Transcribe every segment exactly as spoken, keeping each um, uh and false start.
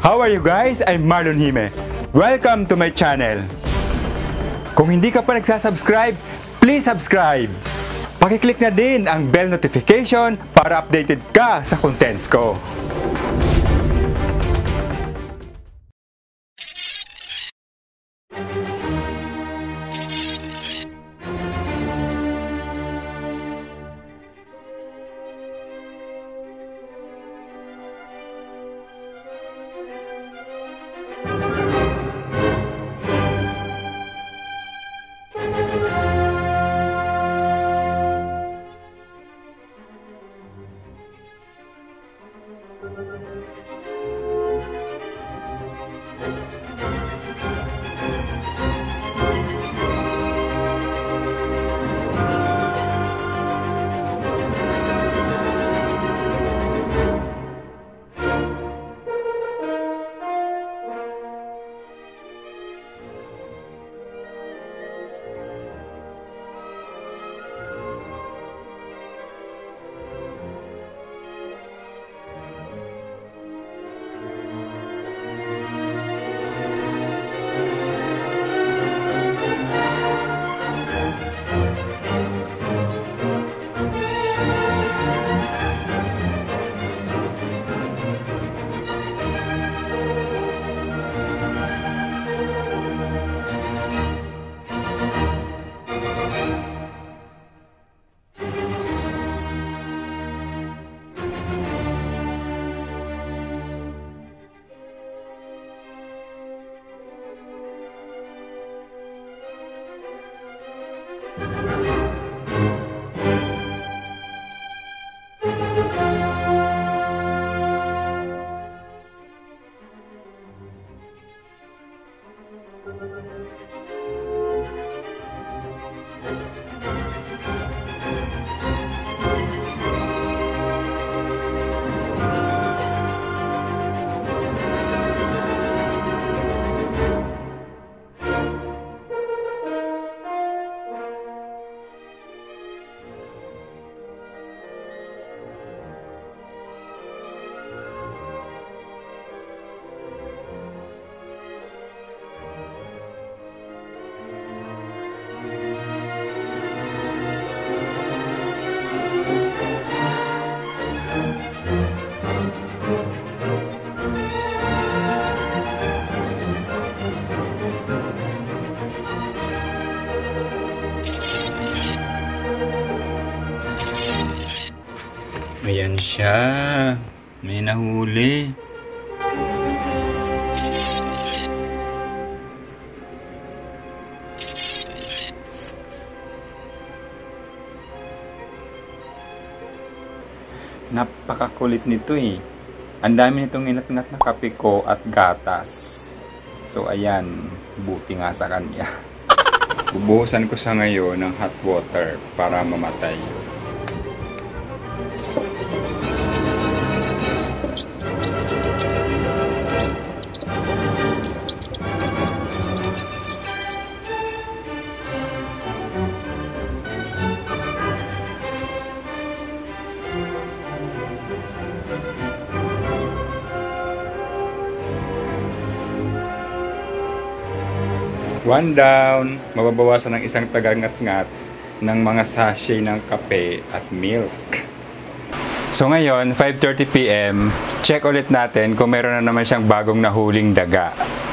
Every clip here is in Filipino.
How are you guys? I'm Marlon Hime. Welcome to my channel. Kung hindi ka pa nagsasubscribe, please subscribe. Pakiclick na din ang bell notification para updated ka sa contents ko. Ayan siya. May nahuli. Napakakulit nito eh. Ang dami nitong inat-ngat na kape ko at gatas. So ayan, buti nga sa kanya. Bubuhusan ko sa ngayon ng hot water para mamatay. One down, mababawasan ng isang tagangat-ngat ng mga sachet ng kape at milk. So ngayon, five thirty p m, check ulit natin kung meron na naman siyang bagong nahuling daga.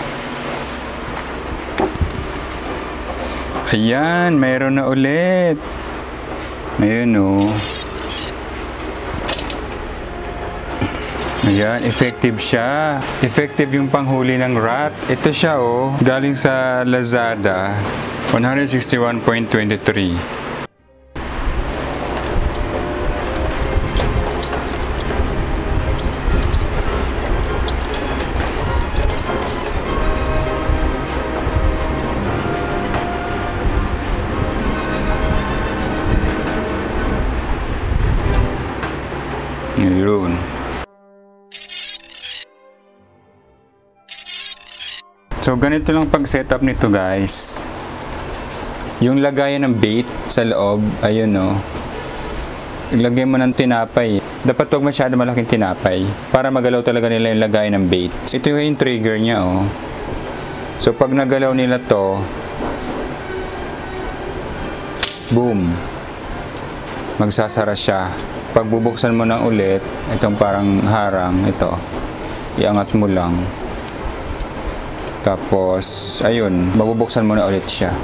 Ayan, meron na ulit. Ayun o. Ayan, effective siya. Effective yung panghuli ng rat. Ito siya oh, galing sa Lazada. one sixty-one point two three. Yun. So ganito lang pag setup nito guys. Yung lagayan ng bait sa loob, ayun oh. Ilagay mo ng tinapay. Dapat huwag masyado malaking tinapay para magalaw talaga nila yung lagay ng bait. Ito yung trigger niya, oh. So, pag nagalaw nila to, boom, magsasara siya. Pag bubuksan mo na ulit, itong parang harang, ito, iangat mo lang. Tapos, ayun, mabubuksan mo na ulit siya.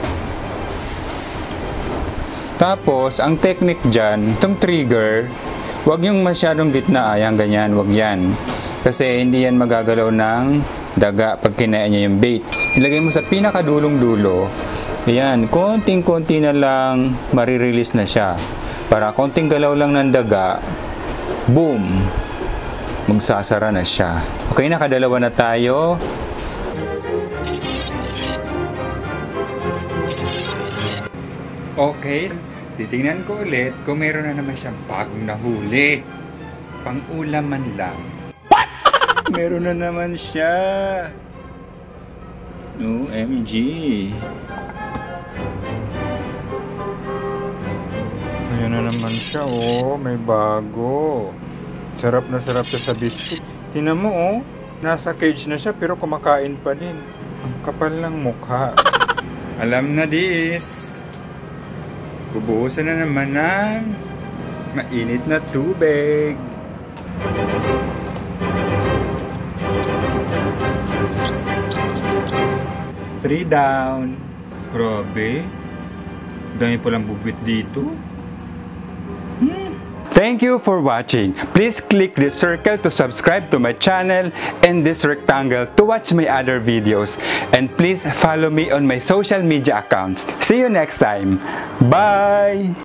Tapos, ang technique dyan, itong trigger, huwag yung masyadong gitna, ayan, ganyan, huwag yan. Kasi hindi yan magagalaw ng daga pag kinaya niya yung bait. Ilagay mo sa pinakadulong-dulo, ayan, konting-konti na lang marirelease na siya. Para konting galaw lang ng daga, boom, magsasara na siya. Okay, nakadalawa na tayo. Okay, titingnan ko ulit kung meron na naman siyang bagong nahuli. Pang-ulam man lang. What? Meron na naman siya. O M G. Ayan na naman siya, oh. May bago. Sarap na sarap siya sa biscuit. Tingnan mo, oh. Nasa cage na siya pero kumakain pa din. Ang kapal ng mukha. Alam na this. Bubuhusan na naman ng mainit na tubig. Three down. Grabe. Dami palang bubwit dito. Hmm. Thank you for watching. Please click the circle to subscribe to my channel and this rectangle to watch my other videos. And please follow me on my social media accounts. See you next time. Bye!